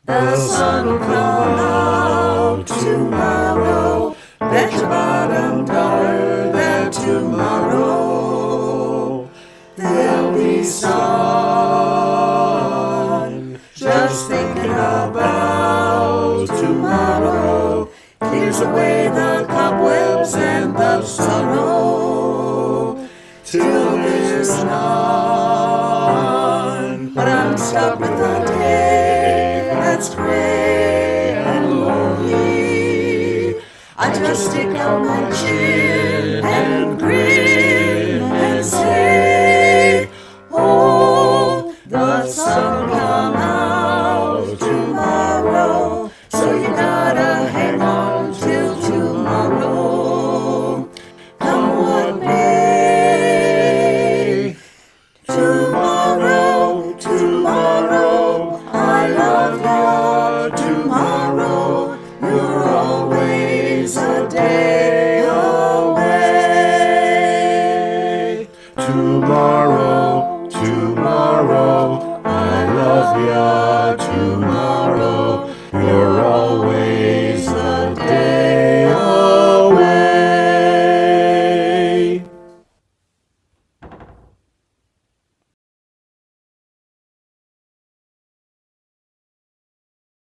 The sun will come out tomorrow. Bet your bottom dollar that tomorrow there'll be sun. Just thinking about tomorrow clears away the cobwebs and the sorrow till there's none. But I'm stuck with a day that's gray and lonely. I just stick out my chin and grin and say, oh, the sun will come out tomorrow, so you gotta hang on till tomorrow. Come what may. Tomorrow, tomorrow, I love you. Tomorrow, you're always a day